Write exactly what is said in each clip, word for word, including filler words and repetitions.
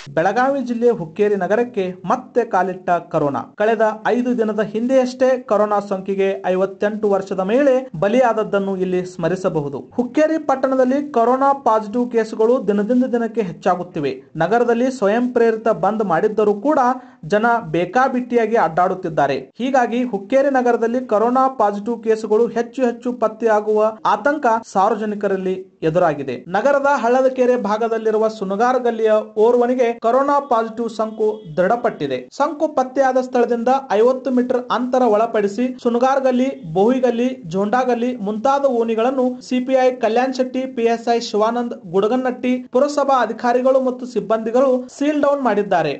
ಬೆಳಗಾವಿ ಜಿಲ್ಲೆ ಹುಕ್ಕೇರಿ ನಗರಕ್ಕೆ ಮತ್ತೆ ಕಾಲಿಟ್ಟ ಕೊರೋನಾ. ಕಳೆದ ಐದು ದಿನದ ಹಿಂದೆಯಷ್ಟೇ ಕೊರೋನಾ ಸೋಂಕಿಗೆ ಐವತ್ತೆಂಟು ವರ್ಷದ ಮಹಿಳೆ ಬಲಿಯಾದದ್ದನ್ನು ಇಲ್ಲಿ ಸ್ಮರಿಸಬಹುದು. ಹುಕ್ಕೇರಿ ಪಟ್ಟಣದಲ್ಲಿ ಕೊರೋನಾ ಪಾಸಿಟಿವ್ ಕೇಸುಗಳು ದಿನದಿಂದ ದಿನಕ್ಕೆ ಹೆಚ್ಚಾಗುತ್ತಿವೆ. ನಗರದಲ್ಲಿ ಸ್ವಯಂ ಪ್ರೇರಿತ ಬಂದ್ ಮಾಡಿದ್ದರೂ ಕೂಡ ಜನ ಬೇಕಾಬಿಟ್ಟಿಯಾಗಿ ಅಡ್ಡಾಡುತ್ತಿದ್ದಾರೆ. ಹೀಗಾಗಿ ಹುಕ್ಕೇರಿ ನಗರದಲ್ಲಿ ಕೊರೋನಾ ಪಾಸಿಟಿವ್ ಕೇಸುಗಳು ಹೆಚ್ಚು ಹೆಚ್ಚು ಪತ್ತೆಯಾಗುವ ಆತಂಕ ಸಾರ್ವಜನಿಕರಲ್ಲಿ ಎದುರಾಗಿದೆ. ನಗರದ ಹಳ್ಳದಕೆರೆ ಭಾಗದಲ್ಲಿರುವ ಸುನಗಾರ ಗಲ್ಲಿಯ ಓರ್ವನಿಗೆ ಕೊರೋನಾ ಪಾಸಿಟಿವ್ ಸೋಂಕು ದೃಢಪಟ್ಟಿದೆ. ಸೋಂಕು ಪತ್ತೆಯಾದ ಸ್ಥಳದಿಂದ ಐವತ್ತು ಮೀಟರ್ ಅಂತರ ಒಳಪಡಿಸಿ ಸುನಗಾರಗಲ್ಲಿ, ಬೋಹಿಗಲ್ಲಿ, ಜೋಂಡಾಗಲ್ಲಿ ಮುಂತಾದ ಓಣಿಗಳನ್ನು ಸಿಪಿಐ ಕಲ್ಯಾಣ್ ಶೆಟ್ಟಿ, ಪಿಎಸ್ಐ ಶಿವಾನಂದ್ ಗುಡಗನ್ನಟ್ಟಿ, ಪುರಸಭಾ ಅಧಿಕಾರಿಗಳು ಮತ್ತು ಸಿಬ್ಬಂದಿಗಳು ಸೀಲ್ ಡೌನ್ ಮಾಡಿದ್ದಾರೆ.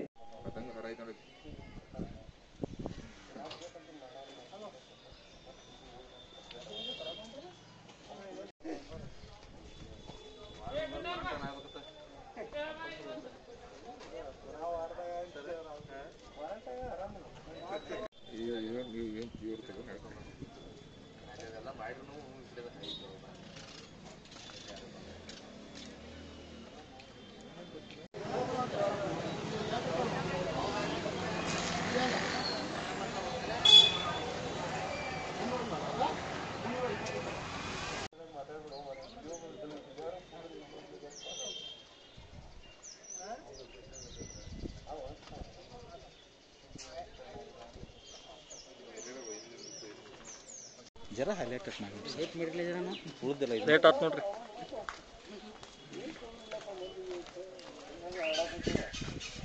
ಜರ ಹೈಲೈಟ್ ಮಾಡಿ ಲೇಟ್ ಮಾಡಿರಲಿ ಜರ ನಾವು ಉಳಿದಿಲ್ಲ ಲೇಟ್ ಆಯ್ತು ನೋಡ್ರಿ.